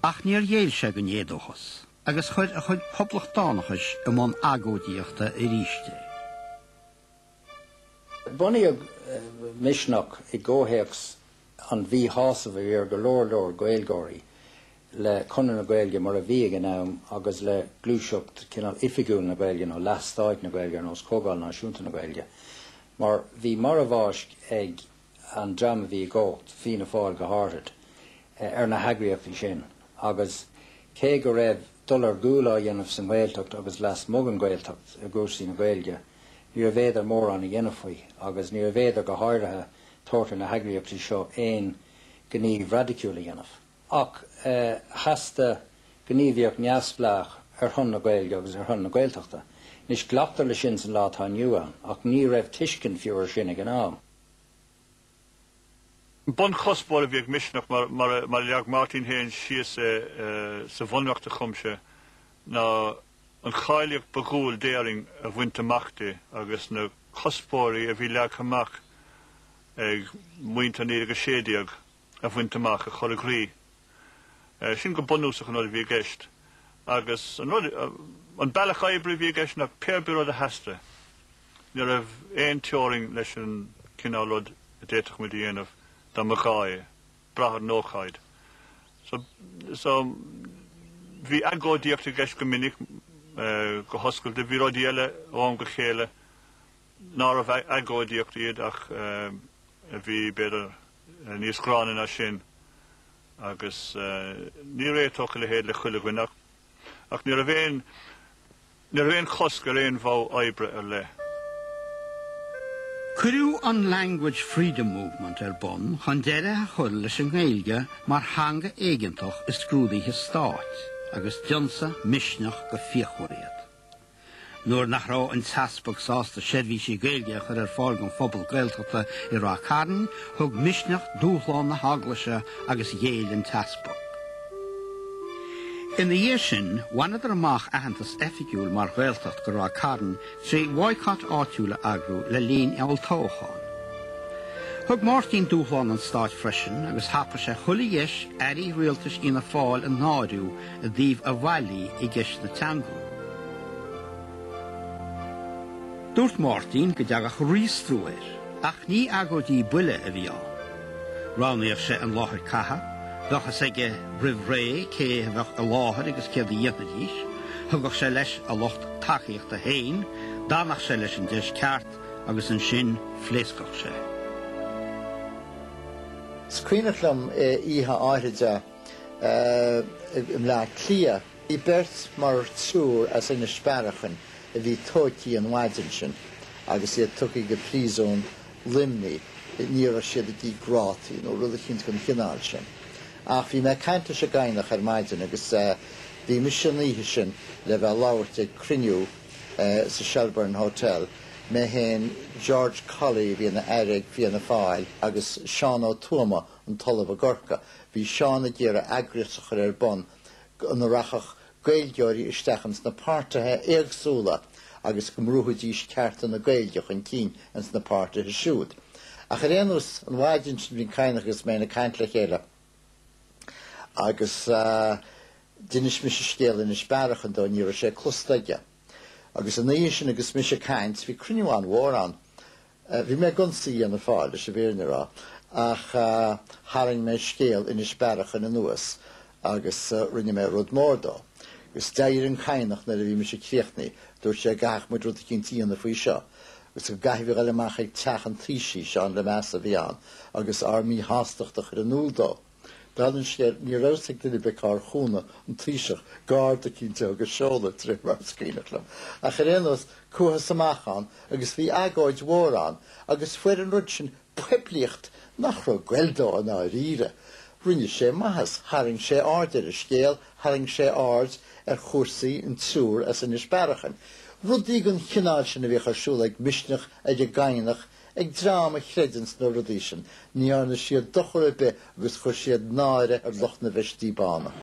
Ach níor dhéil sé go néadóchas, agus chuid a chuid poblach dánachas am agóidíochta I ríiste. Bunaíodh Misneach I ggóthíochs an bhí hásamh go leor gailgóirí le conan na Gaeilge mar a bhí ag an am agus le glúiseacht cinál ifigúil na Gaeilge nó leastáid na Gaeilge nó scógáil náisiúnta na Gaeilge. Mar bhí mar a bháisc ag an drama bhí ggócht hí na fáil go háirid na heagraíochtaí sin agus cé go raibh dul ar gúla dhéanamh san Gaeltacht agus leas mug an Gaeltacht a gúsaí na Gaeilge. Ní a bhéidir mór an I dhéanamh faoi agus ní a bhéidir go háirithe tuairtear na heagraíochtaí seo éon gníomh radiciúla dhéanamh. Ach heasta gníomhíocht neamhsplach ar thun na Gaeilge agus ar thun na Gaeltachta. Nis ghlaachtar le sin san lá tá nua ach ní raibh tuiscin fiúir sin ag an am. Bon chosbóil a bhíag Misneach mar leag Máirtín héin sios sa bhunreachta chumse ná an cháileach bagúil déaring a bhaint amachtaí agus na chosbóirí a bhí leag amach ag muinta ní agus séideag a bhaint amach a choragrí. Sin go bunúsach an bhí gceist. Agus an bailach éibre bhí gceist nach Peadar a heasta. Ní raibh éon teoring leis an cinálód a déiteach mu dhéanamh da magáid, brahar nóchaid. So bhí agóidíochta gceist go minic go hoscail de bhí rud eile óam go chéile ná a bheith agóidíochta iad ach a bhí beidir níos grána na sin. Agus ní réitocha le héad le chuile ghuineach ach ní a bhéon chosca réon bhá oibre ar le. Curiú an Language Freedom Movement bon, chun deire a chuil leis an Gaeilge mar hanga éigeantach is scrúdaithe stáit, agus dionsa Misneach go fíochmóréad. Nuair nach rá an taspach sásta seirbhí sé Gaeilge chur fáil go phobal Gaeltachta I rá Cadhain, thug Misneach dúchláin na háglaise agus dhéal an taspach. In the year sin, wanadar amach ahantas effigiúil mar Gaeltacht go rá Cadhain sé boycott áitiúla agrú le líon eoltócháin. Thug Máirtín dúchláin an stáit freisin agus hapa sé chula dheis airí rialtas ina fáil an náiriú a dtíobh a bhailí I gceist na teangú. Dúirt Máirtín go deagach ríostrúir, ach ní agóidí buile a bhí á. Ránaíoch sé an láthir catha, bheachas aige rih ré cé bheach a láthir agus céad a dhéanana díos, thugach sé leis a locht tacaíocht a héin, dánach sé leis an deis ceart agus an sin phléascach sé. Scríneachlam ihe áiride im le Cille I bert mar túr as ina sperachan a bhí tótaí an bhaidin sin agus iad tucaí go príosún limní níor siad a dtí grátaí nó rud a chin chun chinál sin. Ach bhí me cainte sé gainach ar maidin agus bhí misisianíthe sin le bheith labhairt ag criniú sa Shelburne Hotel me héin George Colley bhí na airig bhí na fáil agus Seán Ó Tuama an talamh a gorca. Bhí Seán a ddíar agriach ar bon an rachach Gaeilgeoirí isteachans na páirtithe éagsúla agus go mrúthadís cearta na Gaeilgeach an cín ans na páirtithe siúd. Ach ar éanús an bhaidin sin bhín cainach is mé na caint le chéile. Agus dinis Mise Scéal in isbearachan dó níor sé clustaige. Agus an éis sin agus Mise caint bhí cruniúán mhórán. Bhí mé gonsaí an na fáil leis a bhéirna rá ach haring mé Scéal in isbearachan an nuas agus rinne mé rud mór dó. Gus deir an cainach na a bhí Mise críochnaí dúirt sé gach mu rud a cintíí na faoi seo. Gus go gaithh bhí eileach ag teachan trísí seán le meas a bhí an agus armí hástaach ar an núl dó. Brenn sé ní raigh duine beár chúna an tríiseach gard a cinnte agus seola trí mar scríneachlam. A charéanos cuatha samachán agus bhí agóid mhórán agus fuair an rud sin pebliacht nach ra gweildó an áiríre. Rinne sé maithas, haring sé ard ar a Scéal, haring sé ard ar chósaí an túr as an isbearachan. Rudí gon chináil sin a bhí charsúla ag Misneach ag a gainach ag drama chredins na rudí sin, ní arna siad dochar a be agus chuir siad náire ar loch na bheistí bána.